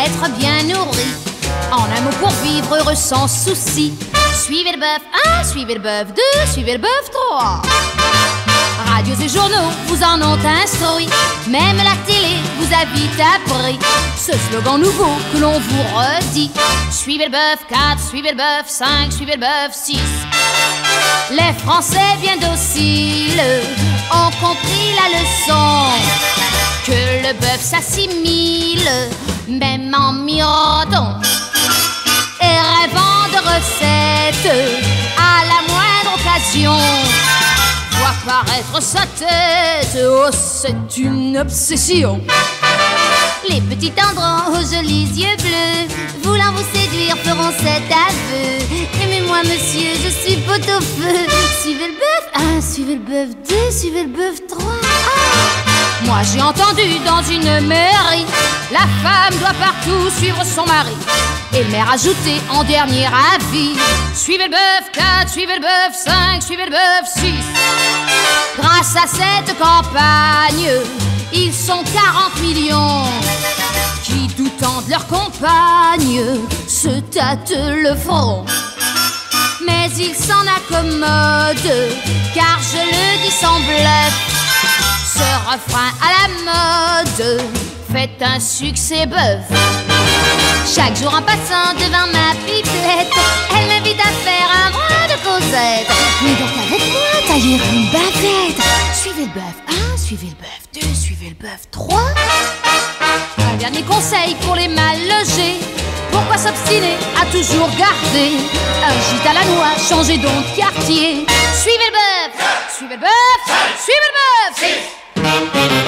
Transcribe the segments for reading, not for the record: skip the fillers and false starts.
être bien nourri. En un mot pour vivre heureux sans souci. Suivez le bœuf 1, suivez le bœuf 2, suivez le bœuf 3. Radios et journaux vous en ont instruit. Même la télé vous a vite appris ce slogan nouveau que l'on vous redit. Suivez le bœuf 4, suivez le bœuf 5, suivez le bœuf 6. Les Français bien dociles ont compris la leçon, que le bœuf s'assimile même en mirodon. Et rêvant de recettes à la moindre occasion, voit paraître sa tête, oh c'est une obsession. Les petits tendrons aux jolis yeux bleus, voulant vous séduire, feront cet aveu. Aimez-moi monsieur, je suis pot-au-feu. Suivez le bœuf 1, suivez le bœuf 2, suivez le bœuf 3. Moi j'ai entendu dans une mairie, la femme doit partout suivre son mari. Et le maire ajouté en dernier avis, suivez le bœuf 4, suivez le bœuf 5, suivez le bœuf 6. Grâce à cette campagne, ils sont 40 millions qui, doutant de leur compagne, se tâtent le front. Mais ils s'en accommodent, car je le dis sans bluff, ce refrain à la mode fait un succès bœuf. Chaque jour en passant devant ma pipelette, elle m'invite à faire un bras de causette. Mais donc avec moi tailler une bavette. Suivez le bœuf 1, suivez le bœuf 2, suivez le bœuf 3. Un dernier conseil pour les mal logés: pourquoi s'obstiner à toujours garder un gîte à la noix? Changez donc de quartier. Suivez le bœuf, suivez le bœuf, suivez le bœuf.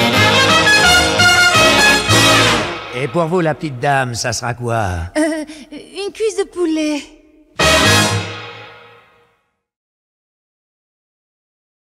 Et pour vous, la petite dame, ça sera quoi? Une cuisse de poulet.